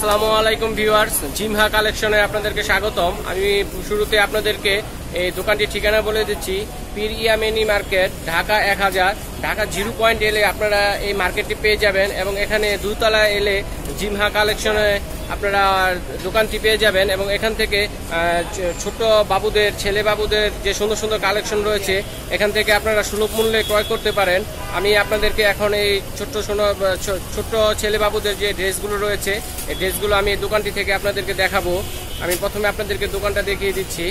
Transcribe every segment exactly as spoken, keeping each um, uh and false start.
আসসালামু আলাইকুম ভিউয়ার্স, জিমহা কালেকশনে আপনাদেরকে স্বাগতম। আমি শুরুতে আপনাদেরকে এই দোকানটির ঠিকানা বলে দিচ্ছি। পীর ইয়ামিনী মার্কেট, ঢাকা এক হাজার। ঢাকা জিরো পয়েন্ট এলে আপনারা এই মার্কেটটি পেয়ে যাবেন এবং এখানে দুতলা এলে জিমহা কালেকশনে আপনারা দোকানটি পেয়ে যাবেন এবং এখান থেকে ছোট বাবুদের, ছেলে বাবুদের যে সুন্দর সুন্দর কালেকশন রয়েছে এখান থেকে আপনারা সুলভ মূল্যে ক্রয় করতে পারেন। আমি আপনাদেরকে এখন এই ছোট্ট ছোট্ট ছেলে বাবুদের যে ড্রেসগুলো রয়েছে এই ড্রেসগুলো আমি এই দোকানটি থেকে আপনাদেরকে দেখাবো। আমি প্রথমে আপনাদেরকে দোকানটা দেখিয়ে দিচ্ছি।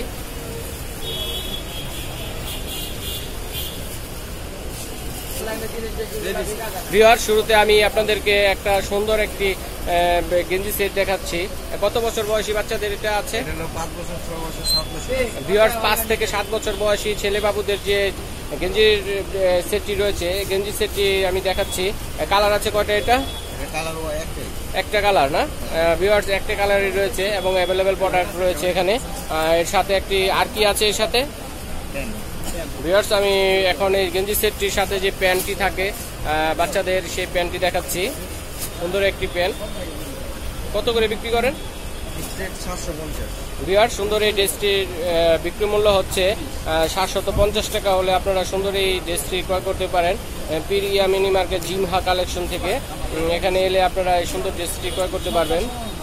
ভিউয়ার, শুরুতে আমি আপনাদেরকে একটা সুন্দর একটি গেঞ্জি সেট দেখাচ্ছি। কত বছর বয়সী বাচ্চাদের এটা আছে? ভিউয়ার্স, পাঁচ থেকে সাত বছর বয়সী ছেলে বাবুদের যে গেঞ্জির সেটটি রয়েছে, গেঞ্জি সেটটি আমি দেখাচ্ছি। কালার আছে কয়টা? এটা একটা কালার না ভিউয়ার্স, একটা কালারই রয়েছে এবং অ্যাভেলেবেল প্রোডাক্ট রয়েছে এখানে। এর সাথে একটি আর কি আছে এর সাথে ভিউয়ার্স, আমি এখন এই গেঞ্জি সেটটির সাথে যে প্যান্টটি থাকে বাচ্চাদের, সেই প্যান্টটি দেখাচ্ছি। সুন্দর একটি প্যান্ট। কত করে বিক্রি করেন? ভিউয়ার্স, সুন্দর এই ড্রেসটির বিক্রি মূল্য হচ্ছে সাতশত পঞ্চাশ টাকা হলে আপনারা সুন্দর এই ড্রেসটি ক্রয় করতে পারেন পীর ইয়ামিনী মার্কেট জিমহা কালেকশন থেকে। এখানে এলে আপনারা এই সুন্দর ড্রেসটি ক্রয় করতে পারবেন।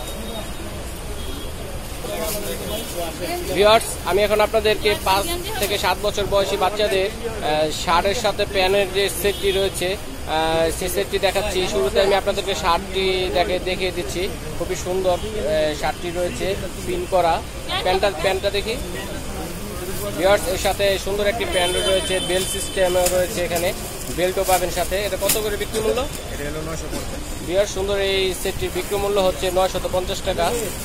ভিউয়ার্স, আমি এখন আপনাদেরকে পাঁচ থেকে সাত বছর বয়সী বাচ্চাদের শার্টের সাথে প্যান্টের যে সেটটি রয়েছে সেই সেটটি দেখাচ্ছি। শুরুতে আমি আপনাদেরকে শার্টটি দেখে দেখিয়ে দিচ্ছি। খুবই সুন্দর শার্টটি রয়েছে, পিন করা। প্যান্টটা প্যান্টটা দেখি ভিউয়ার্স, এর সাথে সুন্দর একটি প্যান্ট রয়েছে, বেল্ট সিস্টেম রয়েছে, এখানে বেল্টও পাবেন সাথে। এটা কত করে বিক্রি মূল্য? ভিউয়ার্স, সুন্দর এই সেটটির বিক্রি মূল্য হচ্ছে নয়শত পঞ্চাশ টাকা।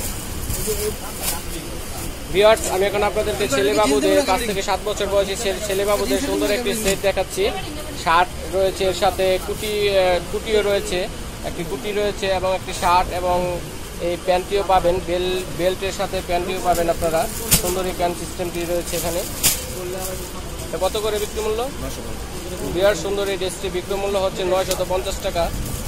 ভিউয়ার্স, আমি এখন আপনাদেরকে ছেলে বাবুদের পাঁচ থেকে সাত বছর বয়সী ছেলে বাবুদের সুন্দর একটি সেট দেখাচ্ছি। শার্ট রয়েছে, এর সাথে কুটি কুটিও রয়েছে, একটি কুটি রয়েছে এবং একটি শার্ট এবং এই প্যান্টটিও পাবেন। বেল বেল্টের সাথে প্যান্টটিও পাবেন আপনারা। সুন্দর এই প্যান্ট সিস্টেমটি রয়েছে এখানে। কত করে বিক্রি মূল্য? ভিউয়ার্স, সুন্দর এই ড্রেসটি বিক্রি মূল্য হচ্ছে নয়শত পঞ্চাশ টাকা।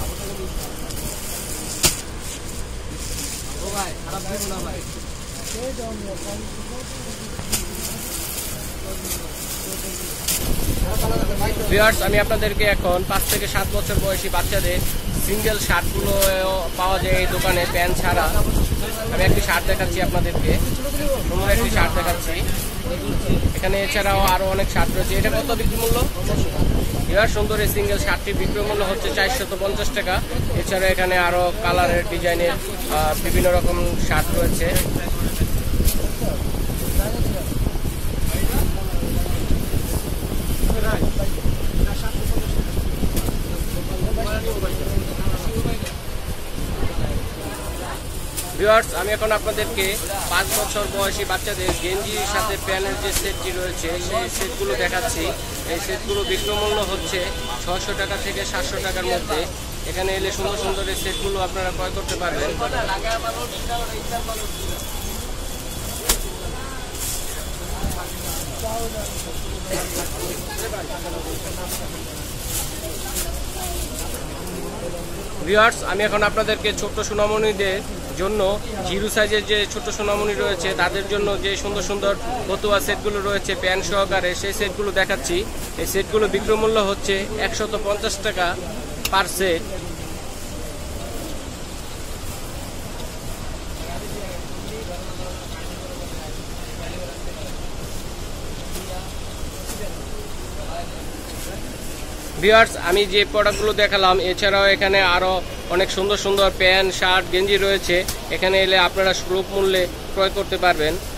ভিউয়ার্স, আমি আপনাদেরকে এখন পাঁচ থেকে সাত বছর বয়সী বাচ্চাদের সিঙ্গেল শার্টগুলো পাওয়া যায় এই দোকানে, প্যান্ট ছাড়া। আমি একটি শার্ট দেখাচ্ছি আপনাদেরকে, সুন্দর একটি শার্ট দেখাচ্ছি এখানে। এছাড়াও আরো অনেক শার্ট রয়েছে। এটা কত বিক্রি মূল্য? ভিউয়ার্স, সুন্দর এই সিঙ্গেল শার্টটির বিক্রি মূল্য হচ্ছে চারশত পঞ্চাশ টাকা। এছাড়া এখানে আরো কালারের, ডিজাইনের বিভিন্ন রকম শার্ট রয়েছে। ভিউয়ার্স, আমি এখন আপনাদেরকে পাঁচ বছর বয়সী বাচ্চাদের গেঞ্জির সাথে প্যান্টের যে সেটটি রয়েছে সেই সেটগুলো দেখাচ্ছি। এই সেটগুলো বিক্রি মূল্য হচ্ছে ছয়শো টাকা থেকে সাতশো টাকার মধ্যে। এখানে এলে সুন্দর সুন্দর এই সেটগুলো আপনারা ক্রয় করতে পারবেন। ভিউয়ার্স, আমি এখন আপনাদেরকে ছোট্ট সোনামণিদের জন্য জিরো সাইজের যে ছোট সোনামণি রয়েছে তাদের জন্য যে সুন্দর সুন্দর ফতুয়া সেটগুলো রয়েছে প্যান্ট সহকারে, সেই সেটগুলো দেখাচ্ছি। এই সেটগুলো বিক্রি মূল্য হচ্ছে একশত পঞ্চাশ টাকা পার সেট। ভিউয়ার্স, আমি যে প্রোডাক্টগুলো দেখালাম এছাড়াও এখানে আরও অনেক সুন্দর সুন্দর প্যান্ট, শার্ট, গেঞ্জি রয়েছে। এখানে এলে আপনারা সুলভ মূল্যে ক্রয় করতে পারবেন।